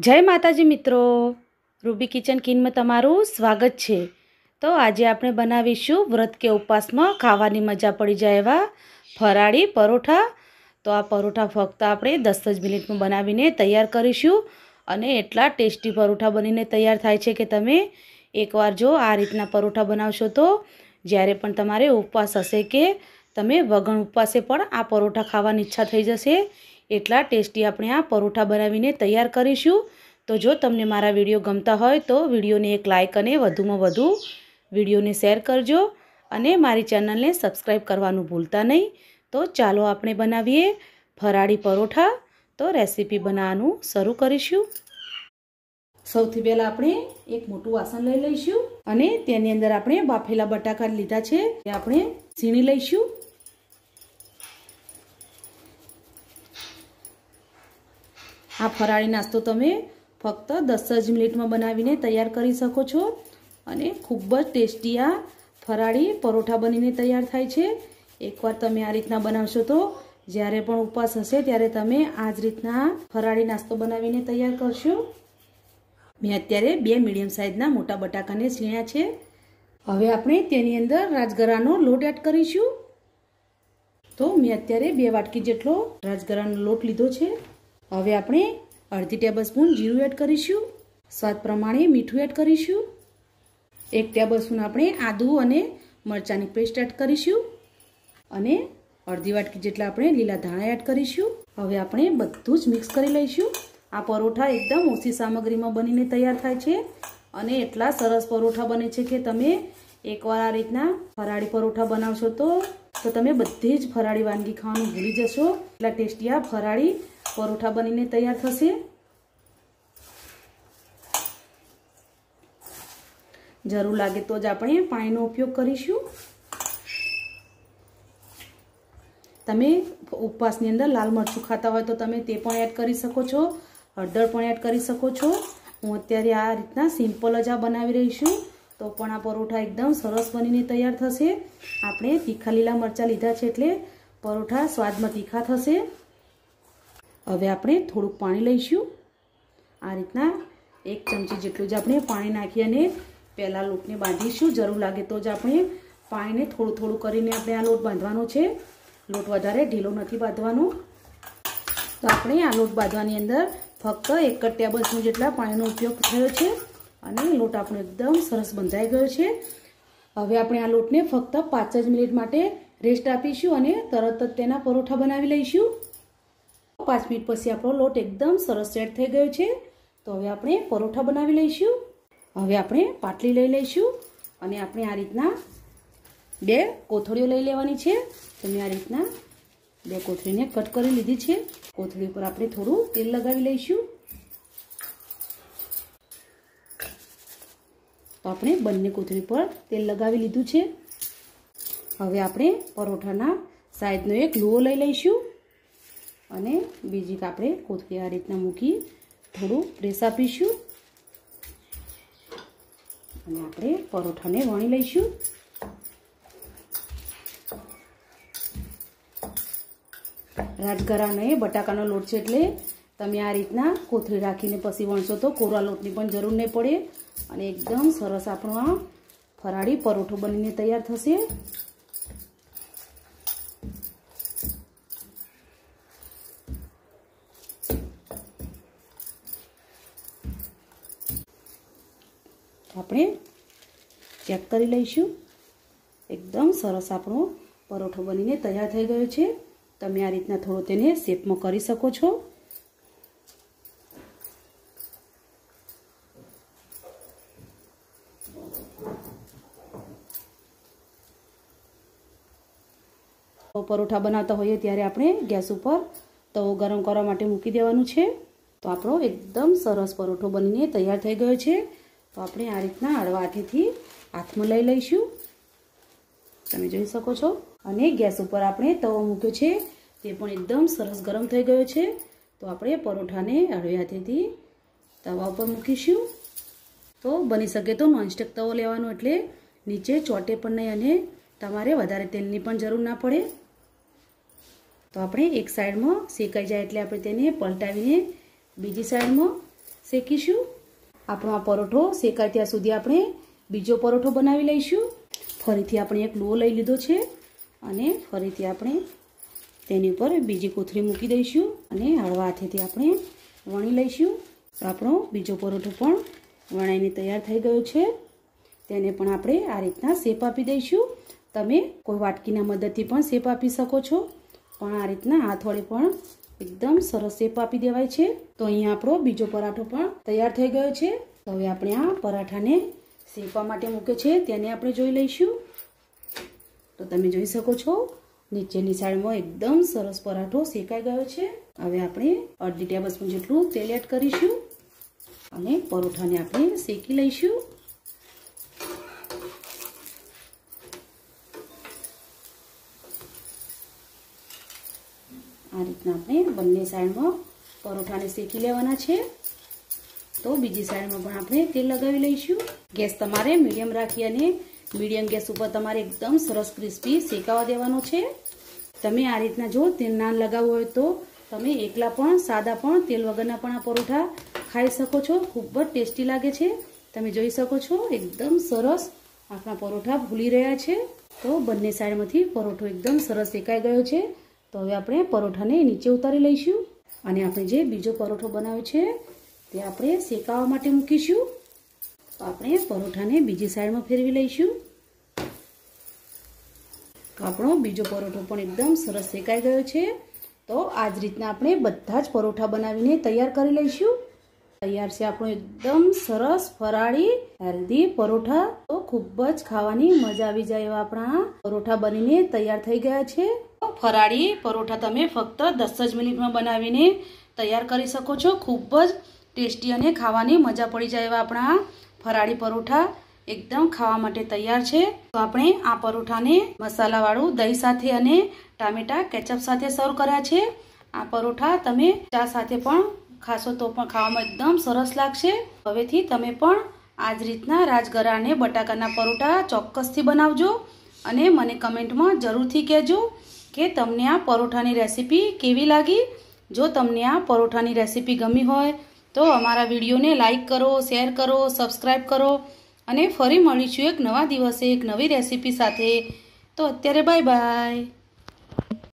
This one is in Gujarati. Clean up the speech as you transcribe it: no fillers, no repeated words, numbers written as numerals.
જય માતાજી મિત્રો, રૂબી કિચન કિનમાં તમારું સ્વાગત છે। તો આજે આપણે બનાવીશું વ્રત કે ઉપવાસમાં ખાવાની મજા પડી જાય એવા ફરાળી પરોઠા। તો આ પરોઠા ફક્ત આપણે 10 જ મિનિટમાં બનાવીને તૈયાર કરીશું અને એટલા ટેસ્ટી પરોઠા બનીને તૈયાર થાય છે કે તમે એકવાર જો આ રીતના પરોઠા બનાવશો તો જ્યારે પણ તમારે ઉપવાસ હશે કે તમે વગણ ઉપવાસે પણ આ પરોઠા ખાવાની ઈચ્છા થઈ જશે। એટલા ટેસ્ટી આપણે આ પરોઠા બનાવીને તૈયાર કરીશું। તો જો તમને મારા વિડીયો ગમતા હોય તો વિડીયોને એક લાઇક અને વધુમાં વધુ વિડીયોને શેર કરજો અને મારી ચેનલને સબસ્ક્રાઈબ કરવાનું ભૂલતા નહીં। તો ચાલો આપણે બનાવીએ ફરાળી પરોઠા। તો રેસીપી બનાવવાનું શરૂ કરીશું। સૌથી પહેલાં આપણે એક મોટું વાસણ લઈ લઈશું અને તેની અંદર આપણે બાફેલા બટાકા લીધા છે તે આપણે સીણી લઈશું। આ ફરાળી નાસ્તો તમે ફક્ત 10 જ મિનિટમાં બનાવીને તૈયાર કરી શકો છો અને ખૂબ જ ટેસ્ટી આ ફરાળી પરોઠા બનીને તૈયાર થાય છે। એકવાર તમે આ રીતના બનાવશો તો જ્યારે પણ ઉપવાસ હશે ત્યારે તમે આ જ રીતના ફરાળી નાસ્તો બનાવીને તૈયાર કરશો। મેં અત્યારે 2 મીડિયમ સાઇઝના મોટા બટાકાને છીણ્યા છે। હવે આપણે તેની અંદર રાજગરાનો લોટ એડ કરીશું। તો મેં અત્યારે 2 વાટકી જેટલો રાજગરાનો લોટ લીધો છે। હવે આપણે અડધી ટેબલસ્પૂન જીરું એડ કરીશું, સ્વાદ પ્રમાણે મીઠું એડ કરીશું, 1 ટેબલસ્પૂન આપણે આદુ અને મરચાંની પેસ્ટ એડ કરીશું અને અડધી વાટકી જેટલા આપણે લીલા ધાણા એડ કરીશું। હવે આપણે બધું જ મિક્સ કરી લઈશું। આ પરોઠા એકદમ ઓછી સામગ્રીમાં બનીને તૈયાર થાય છે અને એટલા સરસ પરોઠા બને છે કે તમે એકવાર આ રીતના ફરાળી પરોઠા બનાવશો તો તમે બધી જ ફરાળી વાનગી ખાવાનું ભૂલી જશો। એટલા ટેસ્ટી આ ફરાળી પરોઠા બનીને તૈયાર થશે। જરૂર લાગે તો જ આપણે પાણીનો ઉપયોગ કરીશું। તમે ઉપવાસની અંદર લાલ મરચું ખાતા હોય તો તમે તે પણ એડ કરી શકો છો, હળદર પણ એડ કરી શકો છો। હું અત્યારે આ રીતના સિમ્પલ જ આ બનાવી રહી છું તો પણ આ પરોઠા એકદમ સરસ બનીને તૈયાર થશે। આપણે તીખા લીલા મરચાં લીધા છે એટલે પરોઠા સ્વાદમાં તીખા થશે। હવે આપણે થોડુંક પાણી લઈશું। આ રીતના 1 ચમચી જેટલું જ આપણે પાણી નાખી અને પહેલાં લોટને બાંધીશું। જરૂર લાગે તો જ આપણે પાણીને થોડું થોડું કરીને આપણે આ લોટ બાંધવાનો છે, લોટ વધારે ઢીલો નથી બાંધવાનો। તો આપણે આ લોટ બાંધવાની અંદર ફક્ત 1 જ ટેબલસ્પૂન જેટલા પાણીનો ઉપયોગ થયો છે અને લોટ આપણો એકદમ સરસ બંધાઈ ગયો છે। હવે આપણે આ લોટને ફક્ત 5 જ મિનિટ માટે રેસ્ટ આપીશું અને તરત જ તેના પરોઠા બનાવી લઈશું। 5 મિનિટ પછી આપણો લોટ એકદમ સરસ સેટ થઈ ગયો છે। તો હવે આપણે પરોઠા બનાવી લઈશું। હવે આપણે પાટલી લઈ લઈશું અને આપણે આ રીતના 2 કોથળીઓ લઈ લેવાની છે। તો મેં આ રીતના 2 કોથળીને કટ કરી લીધી છે। કોથળી પર આપણે થોડું તેલ લગાવી લઈશું। તો આપણે બંને કોથળી પર તેલ લગાવી લીધું છે। હવે આપણે પરોઠાના સાઈઝનો એક લુઓ લઈ લઈશું અને બીજી આપણે કોથળી આ રીતના મૂકી થોડું પ્રેસ આપીશું અને આપણે પરોઠાને વણી લઈશું। રાજગરાનો એ બટાકાનો લોટ છે એટલે તમે આ રીતના કોથળી રાખીને પછી વણશો તો કોરા લોટની પણ જરૂર નહીં પડે અને એકદમ સરસ આપણો આ ફરાળી પરોઠો બનીને તૈયાર થશે। આપણે ચેક કરી લઈશું। એકદમ સરસ આપણો પરોઠો બનીને તૈયાર થઈ ગયો છે। તમે આ રીતના થોડો તેને શેપમાં કરી શકો છો। પરોઠા બનાવતા હોઈએ ત્યારે આપણે ગેસ ઉપર તવો ગરમ કરવા માટે મૂકી દેવાનું છે। તો આપણો એકદમ સરસ પરોઠો બનીને તૈયાર થઈ ગયો છે। તો આપણે આ રીતના હળવા હાથેથી હાથમાં લઈ લઈશું, તમે જોઈ શકો છો। અને ગેસ ઉપર આપણે તવો મૂક્યો છે તે પણ એકદમ સરસ ગરમ થઈ ગયો છે। તો આપણે પરોઠાને હળવે હાથેથી તવા ઉપર મૂકીશું। તો બની શકે તો નોનસ્ટિક તવો લેવાનો એટલે નીચે ચોટે પણ નહીં અને તમારે વધારે તેલની પણ જરૂર ના પડે। તો આપણે એક સાઈડમાં શેકાઈ જાય એટલે આપણે તેને પલટાવીને બીજી સાઈડમાં શેકીશું। આપણો આ પરોઠો શેકાય ત્યાં સુધી આપણે બીજો પરોઠો બનાવી લઈશું। ફરીથી આપણે એક લોહો લઈ લીધો છે અને ફરીથી આપણે તેની ઉપર બીજી કોથળી મૂકી દઈશું અને હળવા હાથેથી આપણે વણી લઈશું। તો આપણો બીજો પરોઠો પણ વણાઈને તૈયાર થઈ ગયો છે। તેને પણ આપણે આ રીતના શેપ આપી દઈશું। તમે કોઈ વાટકીના મદદથી પણ શેપ આપી શકો છો, પણ આ રીતના હાથ વડે પણ એકદમ સરસ શેપ આપી દેવાય છે। તો અહીંયા આપણો બીજો પરાઠો પણ તૈયાર થઈ ગયો છે। તો હવે આપણે આ પરાઠાને શેકવા માટે મૂકે છે તેને આપણે જોઈ લઈશું। તો તમે જોઈ શકો છો નીચેની સાઈડમાં એકદમ સરસ પરાઠો શેકાઈ ગયો છે। હવે આપણે અડધી ટેબલ સ્પૂન જેટલું તેલ એડ કરીશું અને પરોઠાને આપણે શેકી લઈશું। આ રીતના આપણે બંને સાઈડમાં પરોઠાને શેકી લેવાના છે। તો બીજી સાઈડમાં પણ આપણે તેલ લગાવી લઈશું। ગેસ તમારે મીડિયમ રાખી અને મીડિયમ ગેસ ઉપર તમારે એકદમ સરસ ક્રિસ્પી શેકાવા દેવાનો છે। તમે આ રીતના જો તેલ ના લગાવવું હોય તો તમે એકલા પણ સાદા પણ તેલ વગરના પણ આ પરોઠા ખાઈ શકો છો। ખૂબ જ ટેસ્ટી લાગે છે। તમે જોઈ શકો છો એકદમ સરસ આપણા પરોઠા ફૂલી રહ્યા છે। તો બંને સાઈડમાંથી પરોઠો એકદમ સરસ શેકાઈ ગયો છે। તો હવે આપણે પરોઠાને નીચે ઉતારી લઈશું અને આપણે જે બીજો પરોઠો બનાવ્યો છે તે આપણે શેકાવા માટે મૂકીશું। તો આપણે પરોઠાને બીજી સાઈડમાં ફેરવી લઈશું। તો આપણો બીજો પરોઠો પણ એકદમ સરસ શેકાઈ ગયો છે। તો આ જ રીતના આપણે બધા જ પરોઠા બનાવીને તૈયાર કરી લઈશું। તૈયાર છે આપણો એકદમ સરસ ફરાળી હેલ્ધી પરોઠા। તો ખૂબ જ ખાવાની મજા આવી જાય એવા આપણા પરોઠા બનીને તૈયાર થઈ ગયા છે। ફરાળી પરોઠા તમે ફક્ત 10 જ મિનિટમાં બનાવીને તૈયાર કરી શકો છો। ખૂબ જ ટેસ્ટી અને ખાવાની મજા પડી જાય એવા આપણા ફરાળી પરોઠા એકદમ ખાવા માટે તૈયાર છે। તો આપણે આ પરોઠાને મસાલાવાળું દહીં સાથે અને ટામેટા કેચઅપ સાથે સર્વ કર્યા છે। આ પરોઠા તમે ચા સાથે પણ ખાશો તો પણ ખાવામાં એકદમ સરસ લાગશે। હવેથી તમે પણ આ જ રીતના રાજગરા અને બટાકાના પરોઠા ચોક્કસથી બનાવજો અને મને કમેન્ટમાં જરૂરથી કહેજો કે તમને આ પરોઠાની રેસીપી કેવી લાગી। જો તમને આ પરોઠાની રેસીપી ગમી હોય તો અમારા વિડીયોને લાઈક કરો, શેર કરો, સબસ્ક્રાઈબ કરો અને ફરી મળીશું એક નવા દિવસે એક નવી રેસીપી સાથે। તો અત્યારે બાય બાય।